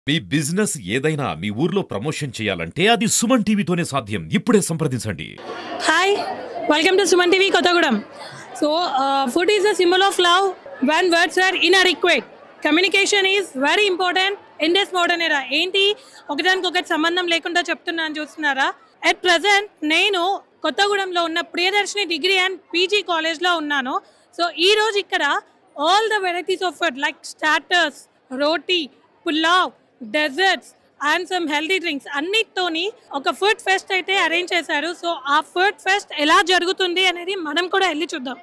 మీ business ఏదైనా మీ ఊర్లో promotion చేయాలంటే అది సుమన్ టీవీతోనే సాధ్యం. ఇప్పుడే సంప్రదించండి. Hi, welcome to Suman TV Kothagudem. So food is a symbol of love when words are inadequate. Communication is very important in this modern era. ఏంటి ఒకదానికొకటి సంబంధం లేకుండా చెప్తున్నాను చూస్తున్నారా? అట్ ప్రజెంట్ నేను కొత్తగూడెంలో ఉన్న ప్రియదర్శిని డిగ్రీ అండ్ పీజీ కాలేజ్లో ఉన్నాను. సో ఈరోజు ఇక్కడ all the varieties of food like starters, roti, pulao, desserts and some healthy drinks అన్నిటితోని ఒక ఫుడ్ ఫెస్ట్ అయితే అరేంజ్ చేశారు. సో ఆ ఫుడ్ ఫెస్ట్ ఎలా జరుగుతుంది అనేది మనం కూడా వెళ్ళి చూద్దాం.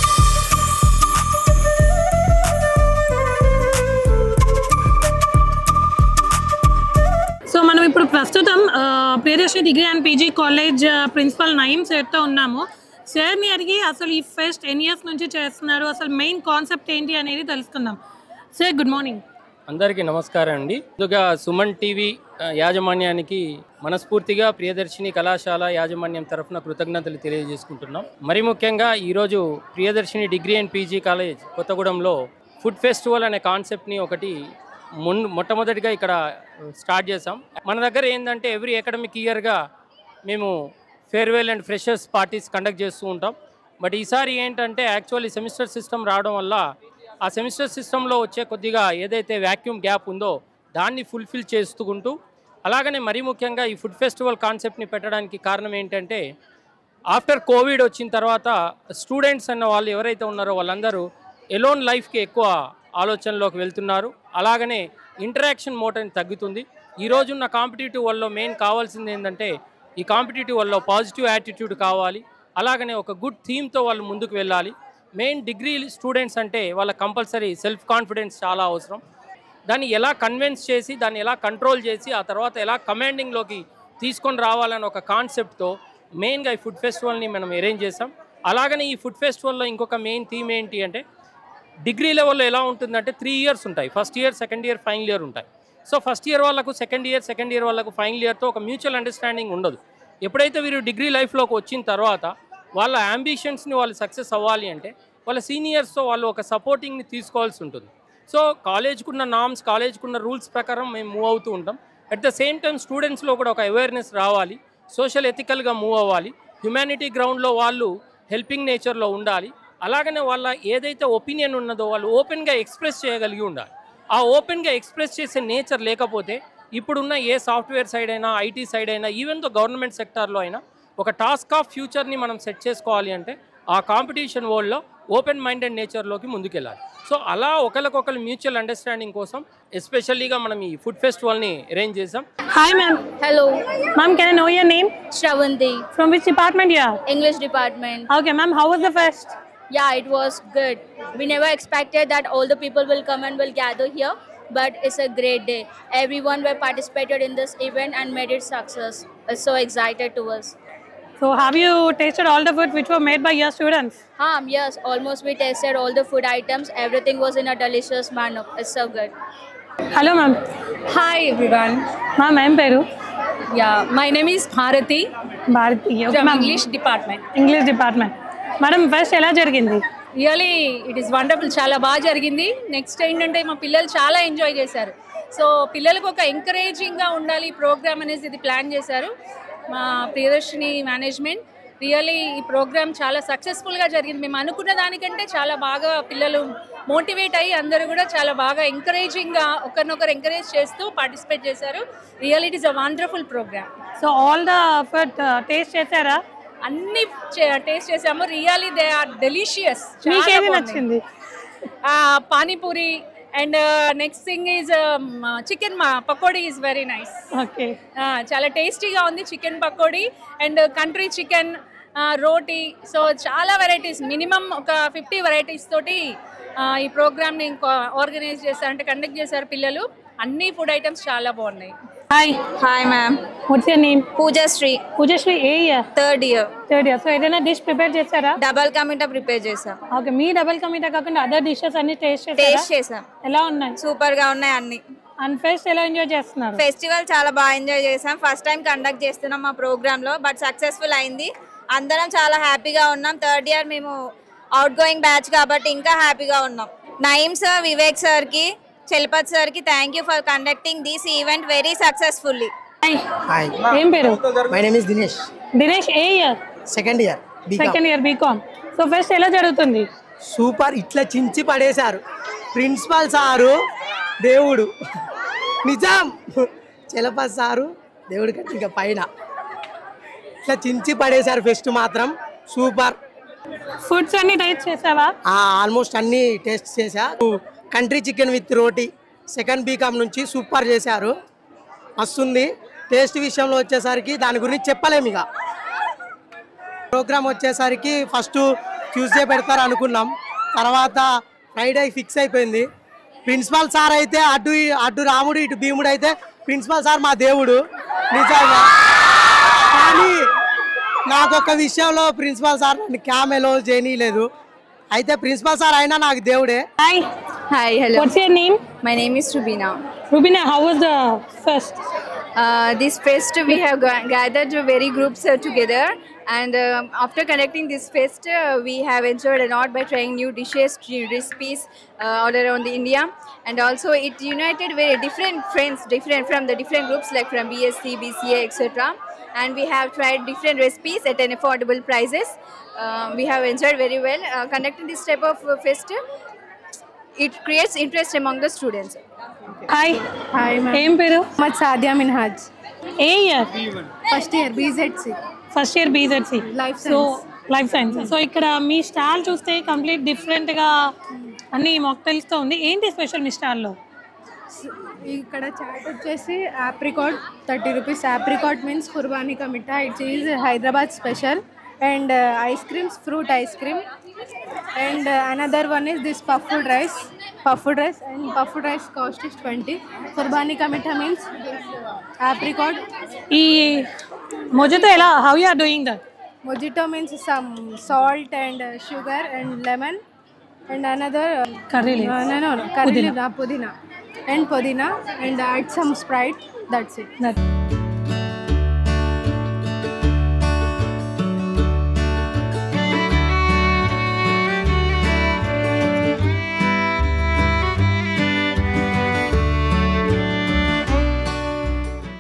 సో మనం ఇప్పుడు ప్రస్తుతం Priyadarshini degree and PG college principal Nayeem సార్తో ఉన్నాము. సార్ని అడిగి అసలు ఈ ఫెస్ట్ ఎన్ని ఇయర్స్ నుంచి చేస్తున్నారు, అసలు మెయిన్ కాన్సెప్ట్ ఏంటి అనేది తెలుసుకుందాం. Sir good morning. అందరికీ నమస్కారం అండి. ముందుగా సుమన్ టీవీ యాజమాన్యానికి మనస్ఫూర్తిగా ప్రియదర్శిని కళాశాల యాజమాన్యం తరఫున కృతజ్ఞతలు తెలియజేసుకుంటున్నాం. మరి ముఖ్యంగా ఈరోజు Priyadarshini degree and PG college కొత్తగూడెంలో ఫుడ్ ఫెస్టివల్ అనే కాన్సెప్ట్ని ఒకటి మొట్టమొదటిగా ఇక్కడ స్టార్ట్ చేసాం. మన దగ్గర ఏంటంటే ఎవ్రీ అకాడమిక్ ఇయర్గా మేము farewell and freshers parties conduct చేస్తూ ఉంటాం. బట్ ఈసారి ఏంటంటే యాక్చువల్లీ సెమిస్టర్ సిస్టమ్ రావడం వల్ల ఆ సెమిస్టర్ సిస్టంలో వచ్చే కొద్దిగా ఏదైతే వ్యాక్యూమ్ గ్యాప్ ఉందో దాన్ని ఫుల్ఫిల్ చేసుకుంటూ అలాగనే మరీ ముఖ్యంగా ఈ ఫుడ్ ఫెస్టివల్ కాన్సెప్ట్ని పెట్టడానికి కారణం ఏంటంటే ఆఫ్టర్ కోవిడ్ వచ్చిన తర్వాత స్టూడెంట్స్ అన్న వాళ్ళు ఎవరైతే ఉన్నారో వాళ్ళందరూ ఎలోన్ లైఫ్కి ఎక్కువ ఆలోచనలోకి వెళ్తున్నారు. అలాగనే ఇంటరాక్షన్ మోడ్ అని తగ్గుతుంది. ఈరోజున్న కాంపిటేటివ్ వరల్డ్లో మెయిన్ కావాల్సింది ఏంటంటే ఈ కాంపిటేటివ్ వరల్డ్లో పాజిటివ్ యాటిట్యూడ్ కావాలి. అలాగనే ఒక గుడ్ థీమ్తో వాళ్ళు ముందుకు వెళ్ళాలి. మెయిన్ డిగ్రీ స్టూడెంట్స్ అంటే వాళ్ళ కంపల్సరీ సెల్ఫ్ కాన్ఫిడెన్స్ చాలా అవసరం. దాన్ని ఎలా కన్విన్స్ చేసి దాన్ని ఎలా కంట్రోల్ చేసి ఆ తర్వాత ఎలా కమాండింగ్లోకి తీసుకొని రావాలని ఒక కాన్సెప్ట్తో మెయిన్గా ఈ ఫుడ్ ఫెస్టివల్ని మనం అరేంజ్ చేసాం. అలాగనే ఈ ఫుడ్ ఫెస్టివల్లో ఇంకొక మెయిన్ థీమ్ ఏంటి అంటే డిగ్రీ లెవెల్లో ఎలా ఉంటుందంటే 3 ఇయర్స్ ఉంటాయి. First year, second year, final year ఉంటాయి. సో ఫస్ట్ ఇయర్ వాళ్ళకు సెకండ్ ఇయర్ వాళ్ళకు ఫైనల్ ఇయర్తో ఒక మ్యూచువల్ అండర్స్టాండింగ్ ఉండదు. ఎప్పుడైతే వీరు డిగ్రీ లైఫ్లోకి వచ్చిన తర్వాత వాళ్ళ అంబిషన్స్ని వాళ్ళు సక్సెస్ అవ్వాలి అంటే వాళ్ళ సీనియర్స్తో వాళ్ళు ఒక సపోర్టింగ్ని తీసుకోవాల్సి ఉంటుంది. సో కాలేజ్కున్న నామ్స్, కాలేజ్కున్న రూల్స్ ప్రకారం మేము మూవ్ అవుతూ ఉంటాం. అట్ ద సేమ్ టైం స్టూడెంట్స్లో కూడా ఒక అవేర్నెస్ రావాలి, సోషల్ ఎథికల్గా మూవ్ అవ్వాలి, హ్యుమానిటీ గ్రౌండ్లో వాళ్ళు హెల్పింగ్ నేచర్లో ఉండాలి. అలాగనే వాళ్ళ ఏదైతే ఒపీనియన్ ఉన్నదో వాళ్ళు ఓపెన్గా ఎక్స్ప్రెస్ చేయగలిగి ఉండాలి. ఆ ఓపెన్గా ఎక్స్ప్రెస్ చేసే నేచర్ లేకపోతే ఇప్పుడున్న ఏ సాఫ్ట్వేర్ సైడ్ అయినా, ఐటీ సైడ్ అయినా, ఈవెన్ దో గవర్నమెంట్ సెక్టార్లో అయినా ఒక టాస్క్ ఆఫ్ ఫ్యూచర్ని మనం సెట్ చేసుకోవాలి అంటే ఆ కాంపిటీషన్ వరల్డ్లో ఓపెన్ మైండెడ్ నేచర్లోకి ముందుకెళ్ళాలి. సో అలా ఒకరికొకరు మ్యూచువల్ అండర్స్టాండింగ్ కోసం ఎస్పెషల్లీగా మనం ఈ ఫుడ్ ఫెస్టివల్ని అరేంజ్ చేసాం. Hi ma'am. Hello, Ma'am, can I know your name? Shravanti, From which department you are? English department. Okay, ma'am. How was the fest? Yeah, it was good. We never expected that all the people will come and will gather here, but it's a great day. Everyone were participated in this event and made it success. It's so excited to us. So, have you tasted all the food which were made by your students? Yes, almost we tasted all the food items. Everything was in a delicious manner. It's so good. Hello, ma'am. Hi everyone. Ma'am, I am Peru. Yeah, my name is Bharati Bharati. Okay, from ma'am. English department. English department. Madam, fest ఎలా జరిగింది? Really, it is wonderful. చాలా బాగా జరిగింది. Next ఏంటంటే మా పిల్లలు చాలా enjoy చేశారు. సో పిల్లలకు ఒక ఎంకరేజింగ్గా ఉండాలి ఈ ప్రోగ్రామ్ అనేది ఇది ప్లాన్ చేశారు మా ప్రియదర్శిని మేనేజ్మెంట్. రియలీ ఈ ప్రోగ్రామ్ చాలా సక్సెస్ఫుల్గా జరిగింది. మేము అనుకున్న దానికంటే చాలా బాగా పిల్లలు మోటివేట్ అయ్యి అందరూ కూడా చాలా బాగా ఎంకరేజింగ్గా ఒకరినొకరు ఎంకరేజ్ చేస్తూ పార్టిసిపేట్ చేశారు. Real it is a wonderful programme. So all the food taste చేశారా? అన్ని టేస్ట్ చేసాము. Really they are delicious. మీకేది నచ్చింది? Panipuri and next thing is chicken pakodi is very nice. Okay, చాలా టేస్టీగా ఉంది chicken pakodi and country chicken, roti. So చాలా వెరైటీస్, మినిమం ఒక 50 వెరైటీస్ తోటి ఈ ప్రోగ్రామ్ని ఆర్గనైజ్ చేశారు, అంటే కండక్ట్ చేశారు పిల్లలు. అన్ని ఫుడ్ ఐటమ్స్ చాలా బాగున్నాయి. Hi. Hi ma'am. What's your name? Pooja Sri, Poojasri. ఏ year? third year. Third year. So ఏదైనా డిష్ ప్రిపేర్ చేశారా? Double ka meeta prepare chesam. Okay, మీ డబుల్ కమీటా కాకుండా అదర్ డిషెస్ అన్ని టేస్ట్ చేశారా? Taste chesam. ఎలా ఉన్నాయి? Super ga unnai anni. And fest ఎలా ఎంజాయ్ చేస్తున్నారు? ఫెస్టివల్ చాలా బాగా ఎంజాయ్ చేసాం. ఫస్ట్ టైం కండక్ట్ చేస్తున్నాం మా ప్రోగ్రాంలో, బట్ సక్సెస్ఫుల్ అయింది. అందరం చాలా హ్యాపీగా ఉన్నాం. థర్డ్ ఇయర్ మేము అవుట్ గోయింగ్ బ్యాచ్ కాబట్టి ఇంకా హ్యాపీగా ఉన్నాం. నయీం సార్, వివేక్ సార్కి Chelpat sir ki thank you for conducting this event very successfully. Hi. Hi, ఏం పేరు? my name is Dinesh. Dinesh ఏ year? Second year. BCom. Second year BCom. So fest ఎలా జరుగుతుంది? సూపర్, ఇట్లా చించి పడేశారు ప్రిన్సిపాల్ సారు, దేవుడు నిజాం. చలపతి సారు దేవుడి కంటే ఇంకా పైన ఇట్లా చించి పడేశారు. ఫెస్ట్ మాత్రం సూపర్. ఫుడ్స్ అన్ని టేస్ట్ చేసావా? ఆల్మోస్ట్ అన్ని టేస్ట్ చేశా. Country chicken with roti second BCom నుంచి సూపర్ చేశారు, వస్తుంది. టేస్ట్ విషయంలో వచ్చేసరికి దాని గురించి చెప్పలేము. ఇక ప్రోగ్రామ్ వచ్చేసరికి ఫస్ట్ ట్యూస్డే పెడతారు అనుకున్నాం, తర్వాత ఫ్రైడే ఫిక్స్ అయిపోయింది. ప్రిన్సిపాల్ సార్ అయితే అటు రాముడు ఇటు భీముడు అయితే ప్రిన్సిపాల్ సార్ మా దేవుడు నిజంగా. కానీ నాకు ఒక విషయంలో ప్రిన్సిపాల్ సార్ నన్ను క్యామెలో చేయనీయలేదు. అయితే ప్రిన్సిపాల్ సార్ అయినా నాకు దేవుడే. Hi. Hi, hello. What's your name? My name is Rubina. Rubina, how was the fest? This fest we have gathered very groups together, and after conducting this fest we have enjoyed a lot by trying new dishes, new recipes all around the India, and also it united very different friends, different from the different groups like from BSc, BCA, etc. And we have tried different recipes at an affordable prices. We have enjoyed very well. Conducting this type of fest, it creates interest among the students. Hi. Hi ఏం పేరు? మహమ్మద్ సాదియా మిన్హాజ్. ఏ year? First year BZC. First year BZC. Life so life science. So ఇక్కడ మీ stall చూస్తే complete డిఫరెంట్గా అన్ని మాక్టైల్స్తో ఉంది. ఏంటి స్పెషల్ మీ స్టాల్లో? ఇక్కడ చాట్ వచ్చేసి apricot 30 rupees. Apricot means qubani ka meetha. It is Hyderabad special. And ice creams, fruit ice cream. And another one is this puffed rice, and puffed rice cost is 20. Qurbani ka mitha means apricot. ఈ mojito ఎలా, how you are doing that? Mojito means some salt and sugar and lemon, and another Curry leaves. no curry leaf, pudina and add some Sprite. That's it.